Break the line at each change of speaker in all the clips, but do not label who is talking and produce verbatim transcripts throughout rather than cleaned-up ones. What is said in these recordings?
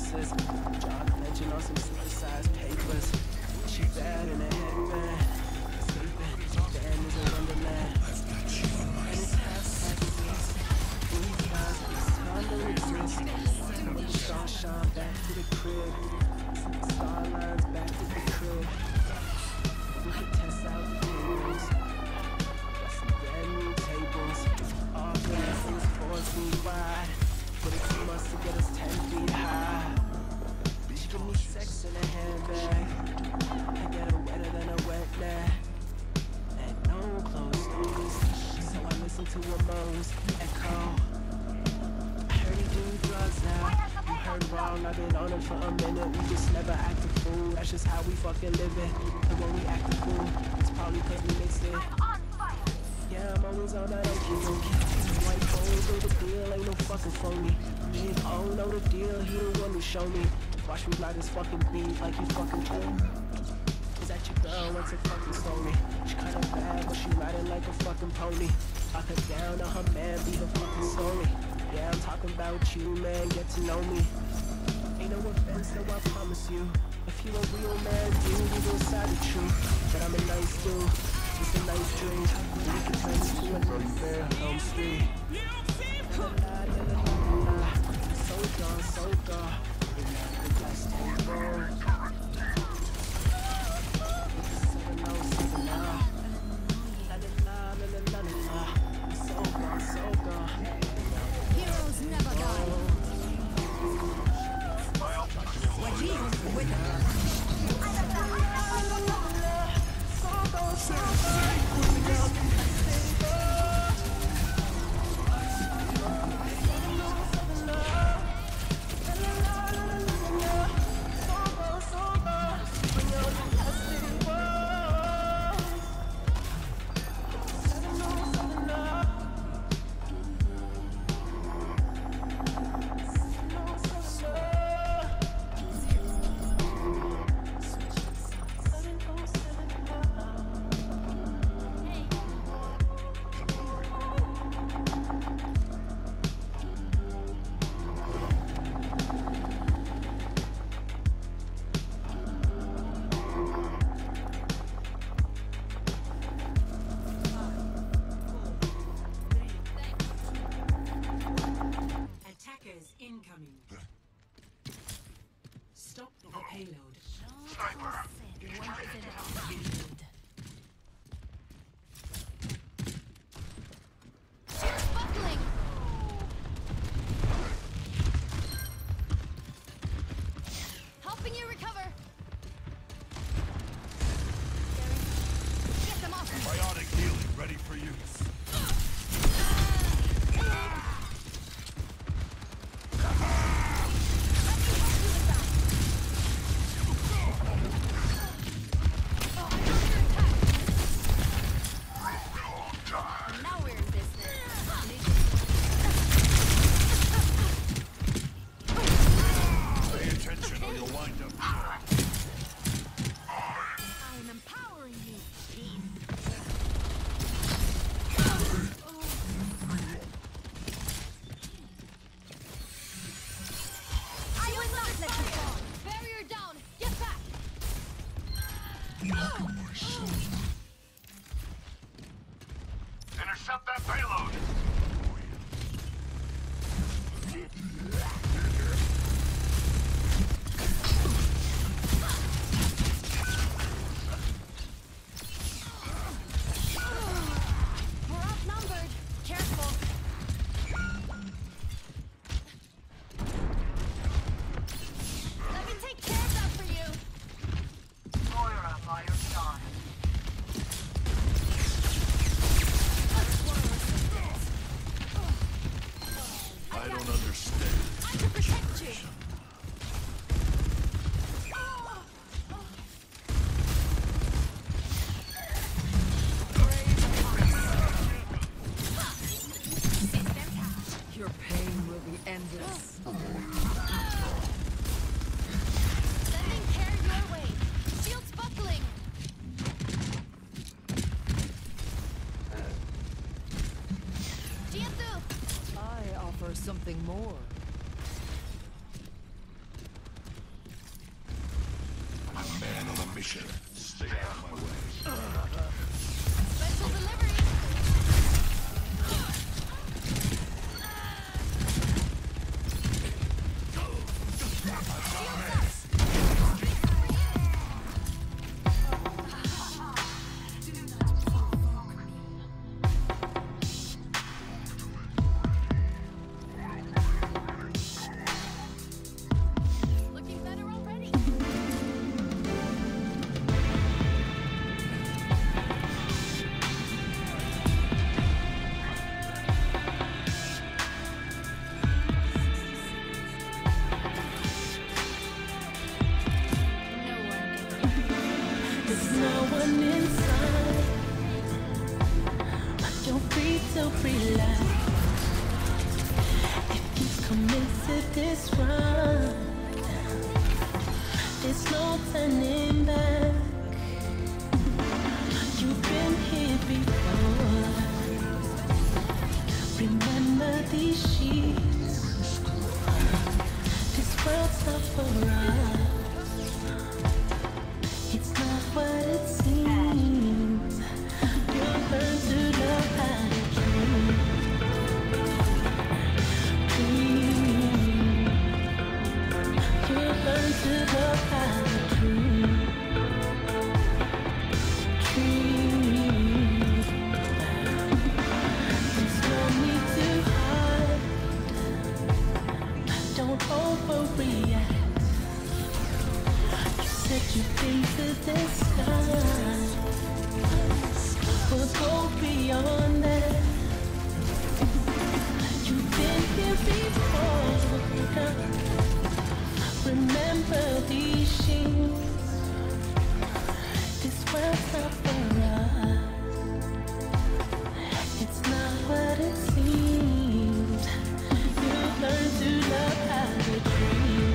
glasses. Jaw clenching on some supersized papers. She bad in a headband. Escaping, damn is a wonderland. And it's half past six. These guys, it's time to exist. When the stars shine back to the crib. Star lines back to the crib. We can test out feelings. Got some brand new tables. All glasses, four feet wide. But it too much to get us ten feet high. She give me sex in a handbag. I get her wetter than a wet nap. And no closed doors. So I listen to her moans echo. I heard he do drugs now. You heard wrong, I've been on it for a minute. We just never act a fool. That's just how we fucking live it. And when we act a fool, it's probably cause we mixed it. Yeah, I'm always on that okey dokey. White boys know the deal, ain't no fucking phony. Big O know the deal, he the one who show me. Watch me ride this fucking beat like you fucking cool. Is that your girl, what's a fucking story? She kinda bad, but she riding like a fucking pony. Lock her down, on her man, be her fucking story. Yeah, I'm talking about you, man, get to know me. Ain't no offense, no, I promise you. If you a real man, dude, you inside the truth. But I'm a nice dude. It's a nice dream. We can turn this to a nightmare. Home street. La, la, la, la, la, la. So gone, so gone. The last table. seven oh seven now. La la la la la la la. So gone, so gone.
Heroes never die. When he was with them.
Incoming. Stop the payload.
Sniper.
Buckling. Helping you recover. Get them off.
Biotic healing ready for use. Intercept that payload!
We're outnumbered. Careful. Let me take care of that for you.
Moira by your side.
I don't understand.
I can protect you.
Your pain will be endless.
Sending care your way. Shields buckling. Jiatsu.
I offer something more.
position. Stay out of my way.
Special delivery. Looking better already.
There's no one inside. You're free to relax. If you committed this run, there's no turning back. You've been here before. Remember these sheets. This world's not for us. It's not what it seems. You'll learn to love how to dream. Dream. You'll learn to love how to dream. Dream. There's no need to hide. Don't overreact. Said you've been to the sky. We'll go beyond that. You've been here before. Remember these sheets. This world's not for us. It's not what it seems. You learn to love how to dream.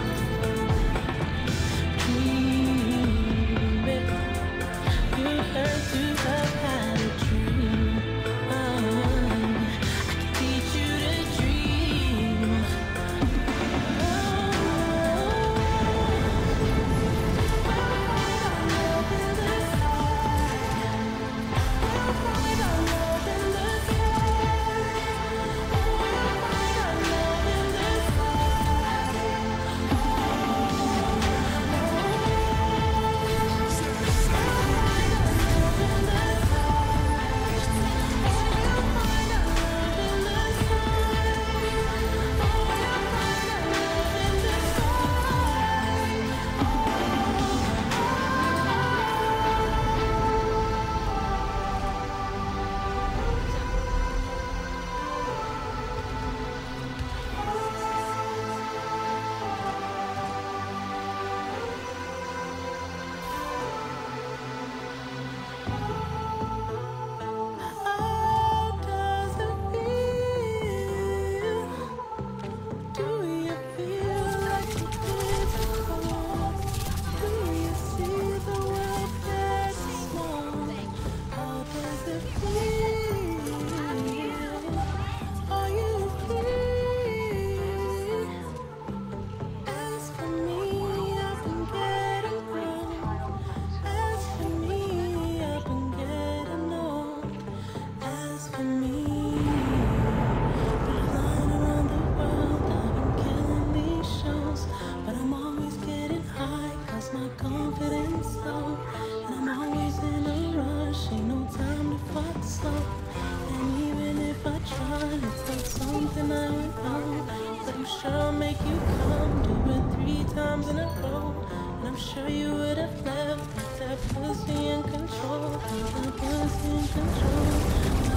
Something I would know, but I'm sure I'll make you come. Do it three times in a row, and I'm sure you would have left with that pussy in control, with that pussy in control.